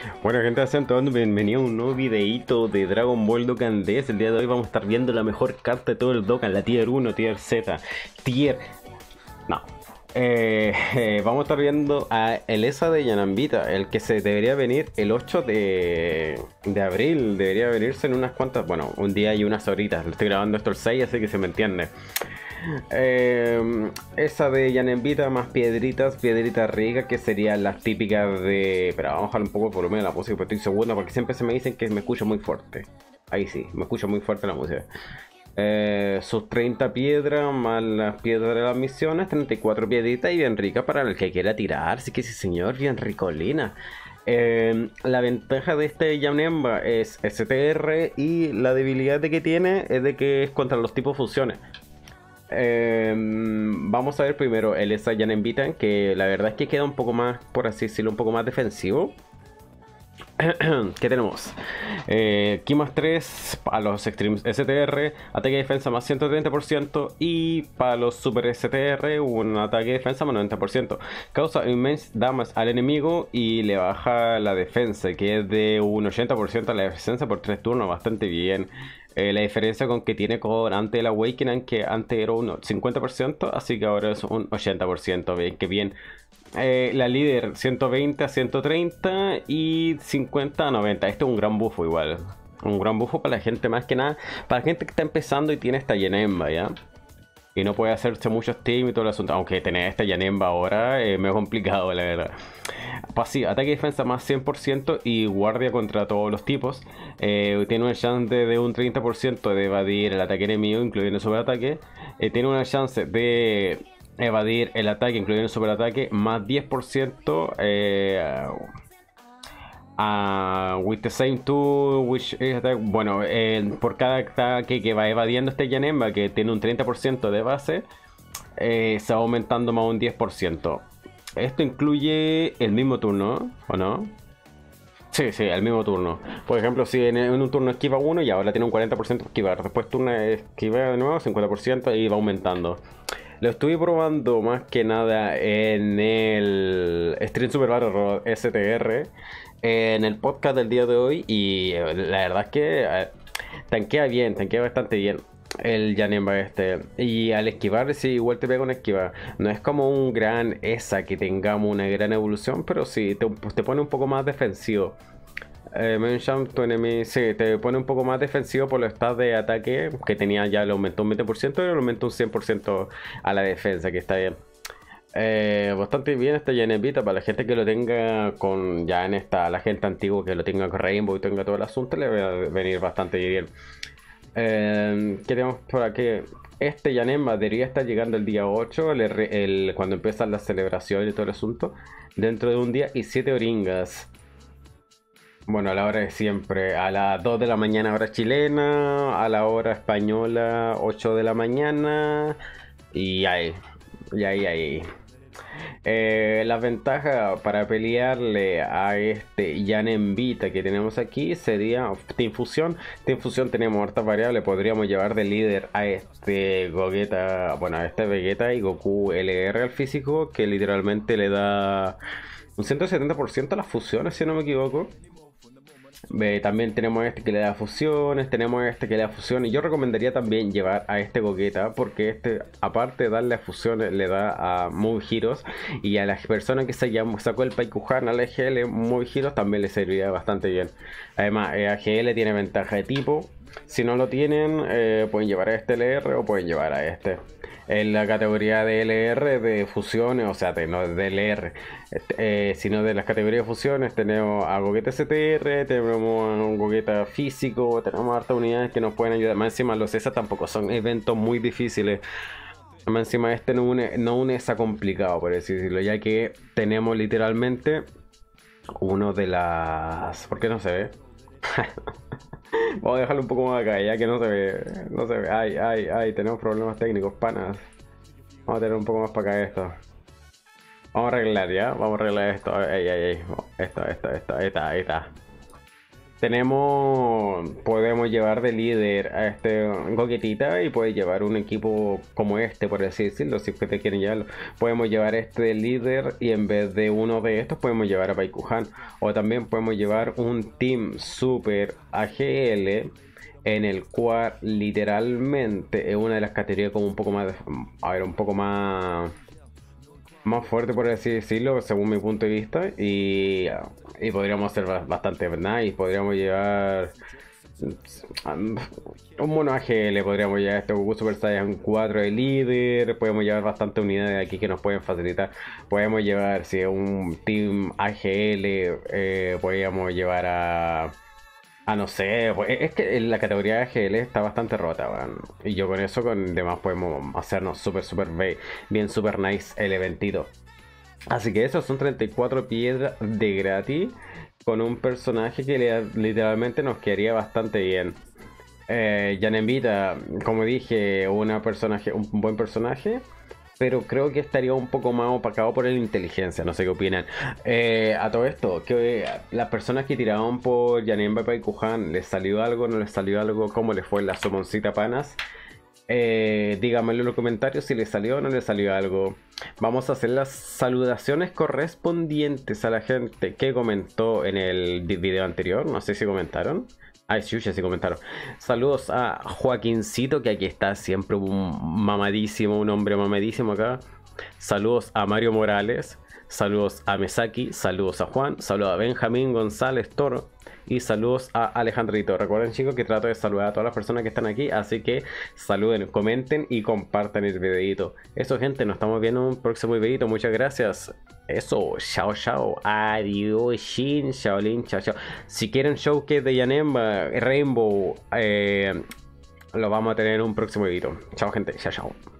Bueno, gente, sean todos bienvenidos a un nuevo videito de Dragon Ball Dokkan DS. El día de hoy vamos a estar viendo la mejor carta de todo el Dokkan, la Tier 1, Tier Z, Tier... No. Vamos a estar viendo a el ESA de Yanambita, el que se debería venir el 8 de abril. Debería venirse en unas cuantas, bueno, un día y unas horitas. Lo estoy grabando esto el 6, así que se me entiende. Esa de Yanembita más piedritas, piedritas ricas, que serían las típicas de... Pero vamos a bajar un poco el volumen de la música, porque estoy seguro, porque siempre se me dicen que me escucho muy fuerte. Ahí sí, me escucho muy fuerte la música. Sus 30 piedras más las piedras de las misiones, 34 piedritas y bien rica para el que quiera tirar. Sí que sí, señor, bien ricolina. La ventaja de este Janemba es STR y la debilidad de que tiene es de que es contra los tipos fusiones. Vamos a ver primero el Saiyan Envitan, que la verdad es que queda un poco más, por así decirlo, un poco más defensivo. ¿Qué tenemos? Ki más 3 para los Extremes STR, ataque y defensa más 130%, y para los Super STR un ataque y defensa más 90%. Causa immense damage al enemigo y le baja la defensa, que es de un 80% a la defensa por 3 turnos, bastante bien. La diferencia con que tiene con antes el Awakening, que antes era un 50%, así que ahora es un 80%, bien que bien. La líder 120 a 130 y 50 a 90. Este es un gran bufo igual. Un gran bufo para la gente, más que nada. Para la gente que está empezando y tiene esta Yanemba, ¿ya? Y no puede hacerse muchos team y todo el asunto. Aunque tener esta Yanemba ahora es medio complicado, la verdad. Pasiva, ataque y defensa más 100% y guardia contra todos los tipos. Tiene una chance de un 30% de evadir el ataque enemigo, incluyendo el superataque. Tiene una chance de evadir el ataque, incluyendo el superataque, más 10%. With the same tool, which is attack. Bueno, por cada ataque que va evadiendo este Janemba, que tiene un 30% de base, se va aumentando más un 10%. Esto incluye el mismo turno, ¿o no? Sí, sí, el mismo turno. Por ejemplo, si en un turno esquiva uno y ahora tiene un 40% de esquivar. Después turno esquiva de nuevo, 50% y va aumentando. Lo estuve probando más que nada en el Stream Super Battle Road STR, en el podcast del día de hoy, y la verdad es que tanquea bien, tanquea bastante bien el Janemba este. Y al esquivar, sí, igual te pega una esquiva. No es como un gran ESA que tengamos una gran evolución, pero sí te pone un poco más defensivo. Mention to enemy, sí, te pone un poco más defensivo por los stats de ataque, que tenía ya, le aumentó un 20% y le aumentó un 100% a la defensa, que está bien. Bastante bien esta Yanembita para la gente que lo tenga con ya en esta, la gente antigua que lo tenga con Rainbow y tenga todo el asunto, le va a venir bastante bien. ¿Qué tenemos por aquí? Este Yanemba debería estar llegando el día 8, cuando empiezan las celebraciones y todo el asunto, dentro de un día y 7 oringas. Bueno, a la hora de siempre, a las 2 de la mañana hora chilena, a la hora española 8 de la mañana, y ahí, y ahí. La ventaja para pelearle a este Yanembita que tenemos aquí sería Team Fusión. Team Fusión tenemos hartas variables, podríamos llevar de líder a este Gogeta, bueno, a este Vegeta y Goku LR al físico, que literalmente le da un 170% a las fusiones, si no me equivoco. También tenemos este que le da fusiones, tenemos este que le da fusiones. Yo recomendaría también llevar a este Gogeta, porque este, aparte de darle a fusiones, le da a Move Heroes. Y a las personas que sacó el Paikuhan a la AGL, Move Heroes también le serviría bastante bien. Además, AGL tiene ventaja de tipo. Si no lo tienen, pueden llevar a este LR o pueden llevar a este. En la categoría de LR de fusiones, o sea, no de LR, sino de las categorías de fusiones, tenemos a Gogeta STR, tenemos a un Gogeta físico, tenemos hartas unidades que nos pueden ayudar. Más encima, los ESA tampoco son eventos muy difíciles. Más encima, este no un ESA complicado, por así decirlo, ya que tenemos literalmente uno de las. ¿Por qué no se ve? Vamos a dejarlo un poco más acá, ya que no se ve. No se ve. Ay, ay, ay, tenemos problemas técnicos, panas. Vamos a tener un poco más para acá esto. Vamos a arreglar ya, vamos a arreglar esto. Ay, ay, ay. Esto, ahí está, ahí está. Podemos llevar de líder a este Gogetita y puede llevar un equipo como este, por así decirlo, si ustedes quieren llevarlo. Podemos llevar este de líder y en vez de uno de estos podemos llevar a Baikuhan. O también podemos llevar un Team Super AGL en el cual literalmente es una de las categorías como un poco más, a ver, un poco más fuerte por así decirlo, según mi punto de vista, y podríamos hacer bastante nice, podríamos llevar un mono AGL, podríamos llevar este Goku Super Saiyan 4 de líder, podemos llevar bastantes unidades aquí que nos pueden facilitar, podemos llevar, si es un Team AGL, podríamos llevar a no sé, pues, es que en la categoría de AGL está bastante rota, weón. Y yo con eso, con demás, podemos hacernos súper bien, super nice el eventito. Así que esos son 34 piedras de gratis con un personaje que literalmente nos quedaría bastante bien. Janemvita, como dije, un buen personaje, pero creo que estaría un poco más opacado por la inteligencia, no sé qué opinan. A todo esto, que las personas que tiraban por Janemba y Kuhan, ¿les salió algo? ¿No les salió algo? ¿Cómo les fue la Somoncita Panas? Díganmelo en los comentarios si les salió o no les salió algo. Vamos a hacer las saludaciones correspondientes a la gente que comentó en el video anterior. No sé si comentaron. Ay, sí, sí comentaron. Saludos a Joaquincito, que aquí está siempre un mamadísimo, un hombre mamadísimo acá. Saludos a Mario Morales. Saludos a Mesaki. Saludos a Juan. Saludos a Benjamín González Toro. Y saludos a Alejandrito. Recuerden, chicos, que trato de saludar a todas las personas que están aquí. Así que saluden, comenten y compartan el videito. Eso, gente, nos estamos viendo en un próximo videito. Muchas gracias. Eso, chao, chao. Adiós, Shin, Shaolin, chao, chao. Si quieren showcase de Janemba, Rainbow, lo vamos a tener en un próximo videito. Chao, gente. Chao, chao.